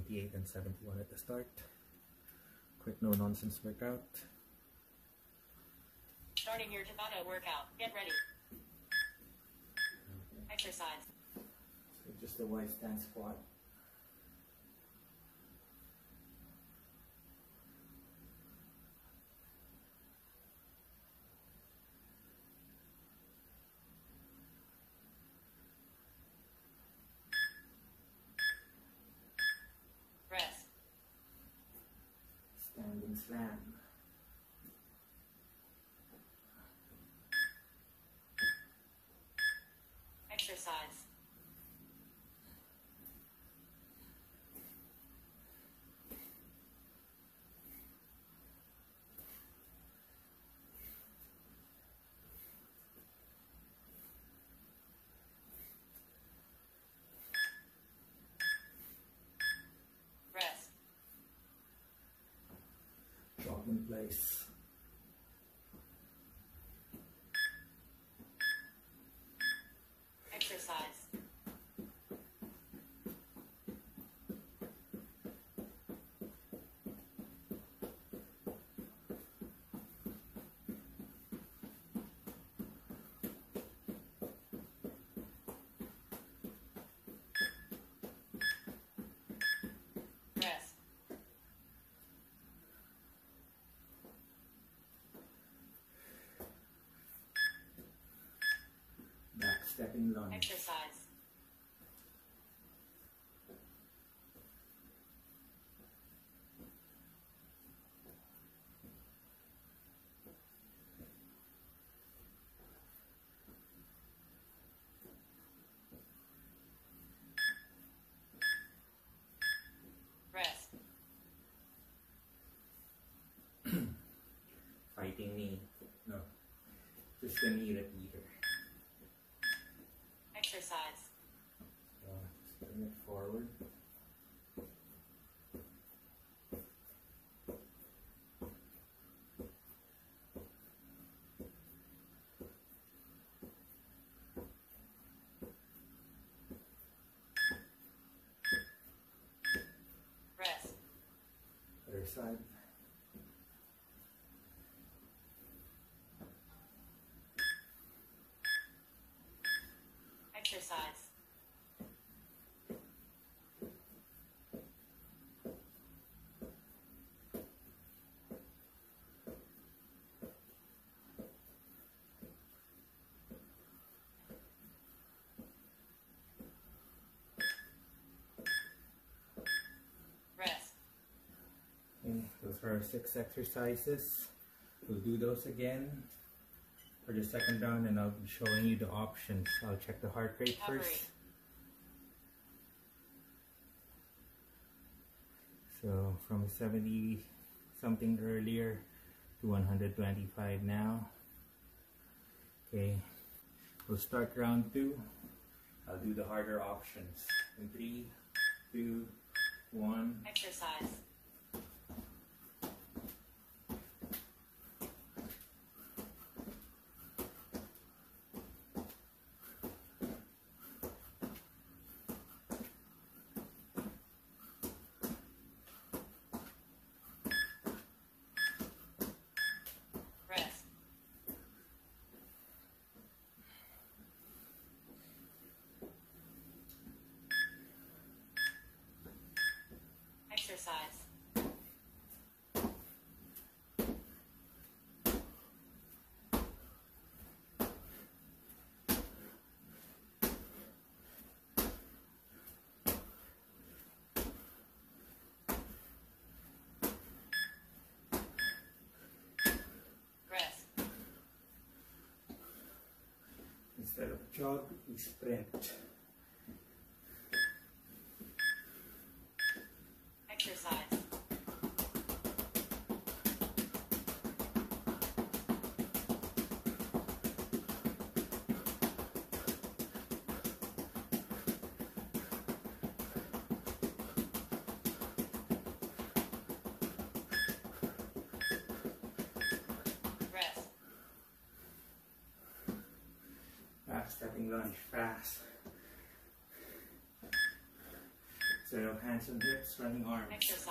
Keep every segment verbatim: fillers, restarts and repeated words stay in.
eighty-eight and seventy-one at the start. Quick no nonsense workout. Starting your Tabata workout. Get ready. Exercise. So just a wide stance squat. Rest. Standing slam. Exercise. Rest. Drop in place. Exercise. Rest. Back stepping lunge. Exercise. Rest. Fighting knee. No. Just the knee repeater. Exercise. So just bring it forward. Rest. Other side. Exercise. Rest. Okay, those are our six exercises. We'll do those again for the second round, and I'll be showing you the options. I'll check the heart rate Recovery. first. So from seventy something earlier to one hundred twenty-five now. Okay, we'll start round two. I'll do the harder options. In three, two, one. Exercise. Rest. Exercise. Rest. Instead of jog, we sprint. Exercise. Rest. Back stepping lunge, fast. Instead of hands on hips, running arms. Exercise.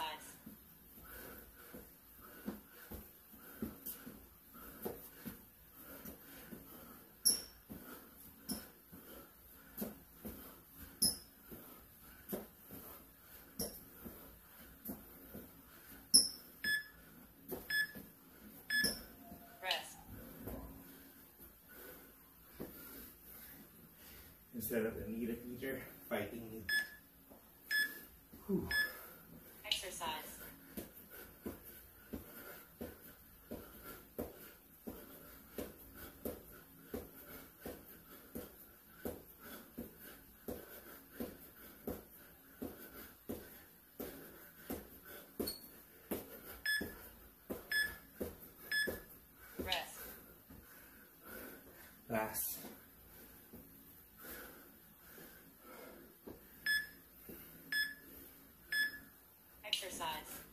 Rest. Instead of the needle eater, fighting it. Whew. Exercise. Rest. Last. Exercise.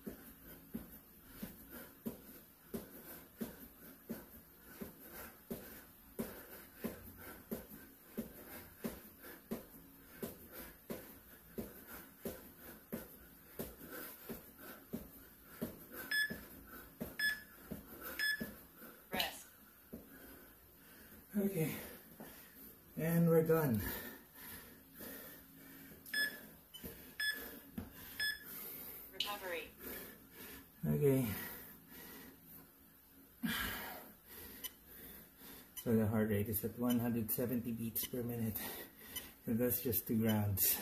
Rest. Okay. And we're done. Recovery. Okay. So the heart rate is at one hundred seventy beats per minute. And that's just two rounds.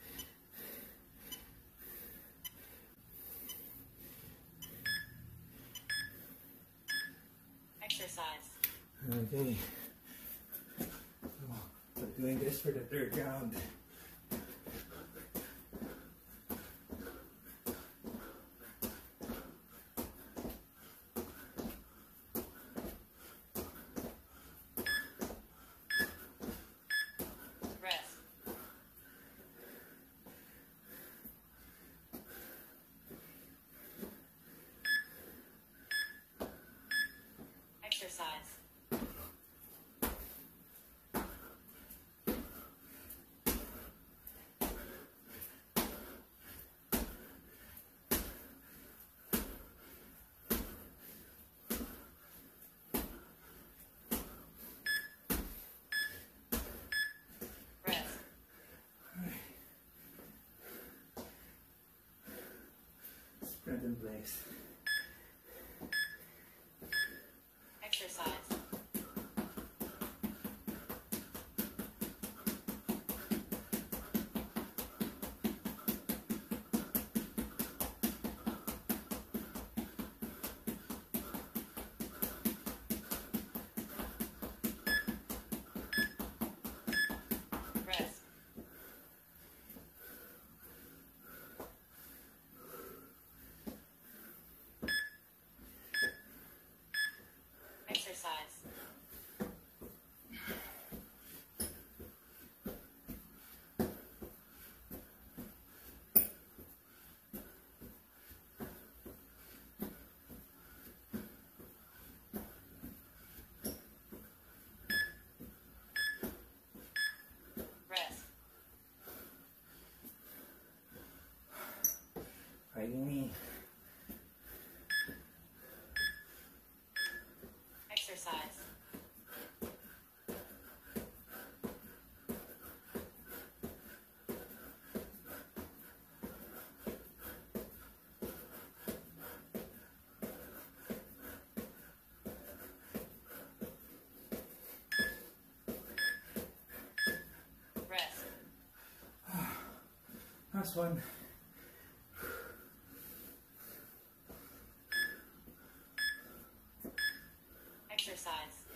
Exercise. Okay. So we're doing this for the third round. Rest. Exercise. Rest. Spread in place. Exercise. Rest. Exercise. Rest. Fighting me. Exercise. Rest. Last one. Exercise.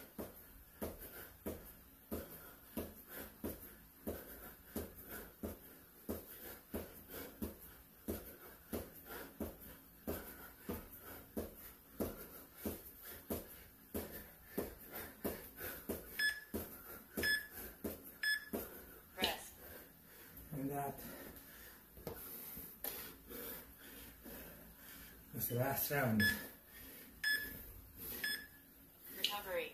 Rest. And that was the last round. Recovery.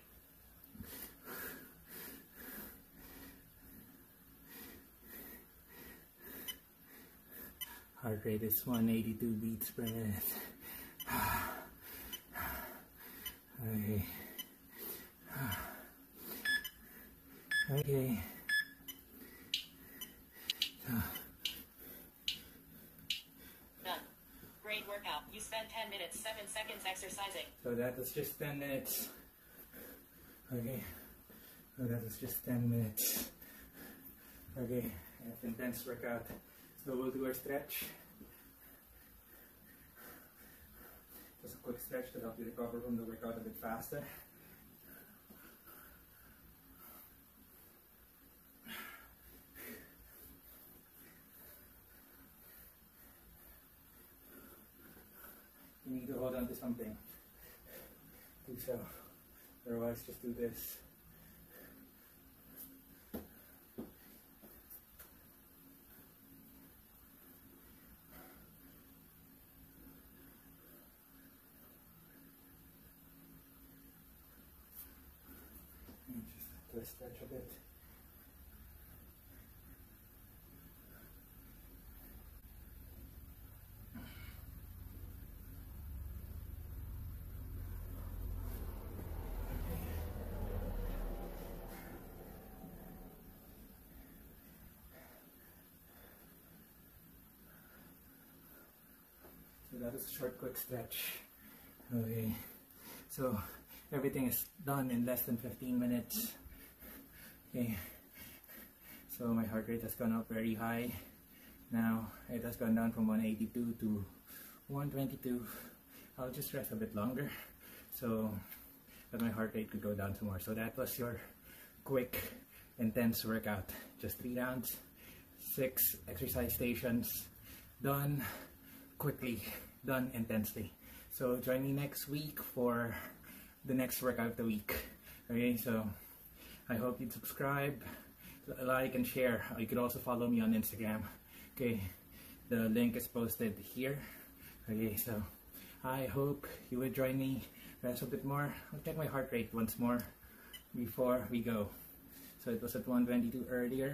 Heart rate is one eighty-two beats per minute. Okay. Okay. Done. Great workout. You spent ten minutes, seven seconds exercising. So that was just ten minutes. Okay. So that was just ten minutes. Okay. That's intense workout. So we'll do our stretch. Just a quick stretch to help you recover from the workout a bit faster. You need to hold on to something. Do so. Otherwise, just do this. And just twist stretch a bit. So that is a short, quick stretch. Okay, so everything is done in less than fifteen minutes. Okay, so my heart rate has gone up very high. Now it has gone down from one eighty-two to one twenty-two. I'll just rest a bit longer so that my heart rate could go down some more. So that was your quick, intense workout. Just three rounds, six exercise stations, done quickly, done intensely. So join me next week for the next workout of the week. Okay, so I hope you'd subscribe, like, and share. You could also follow me on Instagram. Okay, the link is posted here. Okay, so I hope you would join me. Rest a bit more. I'll check my heart rate once more before we go. So it was at one twenty-two earlier.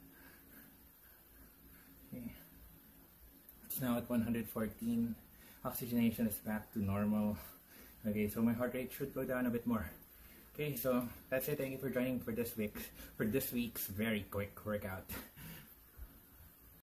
Okay. It's now at one hundred fourteen. Oxygenation is back to normal. Okay, so my heart rate should go down a bit more. Okay, so that's it. Thank you for joining for this week for this week's very quick workout.